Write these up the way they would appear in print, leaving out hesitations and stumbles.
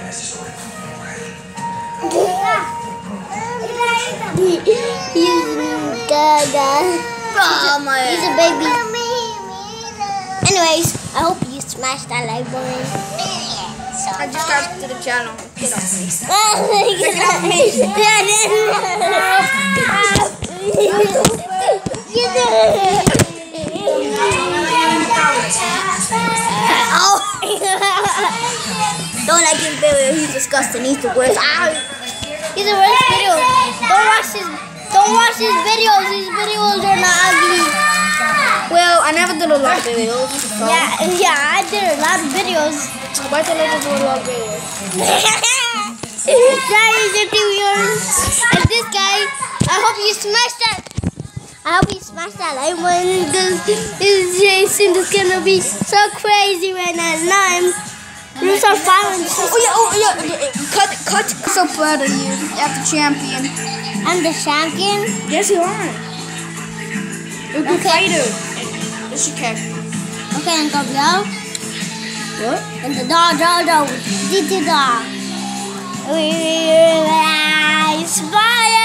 He's gaga. He's a baby. Anyways, I hope you smashed that like button. I just got to the channel. Get off me. Don't like him, Billy. He's disgusting. He's the worst. He's the worst video. Don't watch his videos. His videos are not ugly. Well, I never did a lot of videos. So. Yeah, I did a lot of videos. Why did I do a lot of videos? That is your viewers. And this guy, I hope you smash that. I hope you smash that like button. This Jason is gonna be so crazy right now. Rules are violent. Oh yeah. Cut. So proud of you. You're the champion. I'm the champion. Yes, you are. You're a good fighter. It's okay. Okay, and go below. What? And the dog. The dog. Inspire.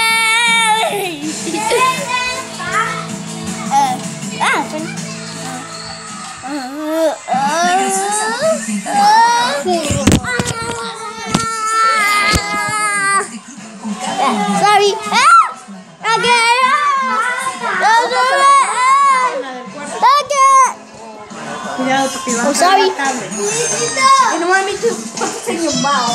Sorry. Again. Oh, sorry. You don't want me to put this in your mouth.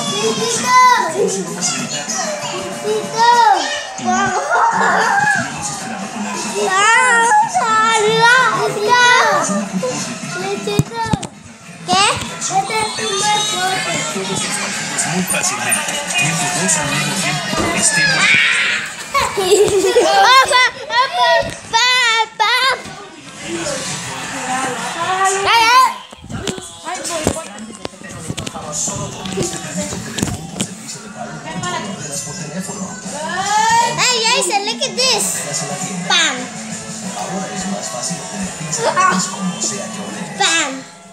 Muy fácilmente, viendo dos al mismo tiempo, estemos... Hey Jason, look at this. Bam. Bam.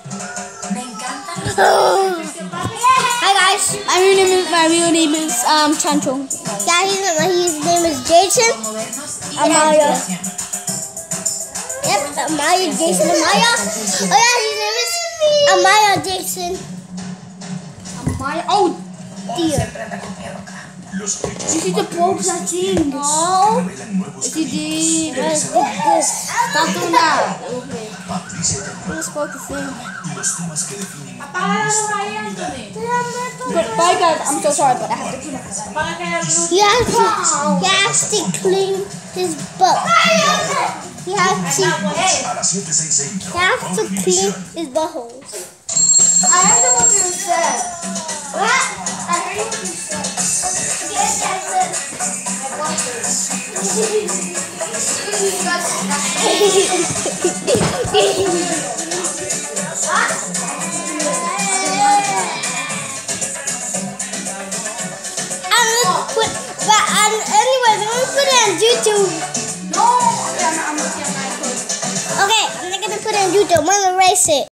Hi guys. My real name is Chancho. Yeah, his name is Jason Amaya. Yep, Amaya, Jason Amaya. Oh yeah, his name is Amaya Jason. Amaya. Oh dear. Los This is the Pope Satin. No. This is the... Stop doing that. Okay. I'm supposed to sing. Goodbye guys, I'm so sorry, but I have to clean up. He has to clean his butt. He has to clean his buttholes. I heard what you said. What? I heard what you said. Yes, I said. Anyways, I'm gonna put it on YouTube. No! Okay, I'm not gonna put it on YouTube. I'm gonna erase it.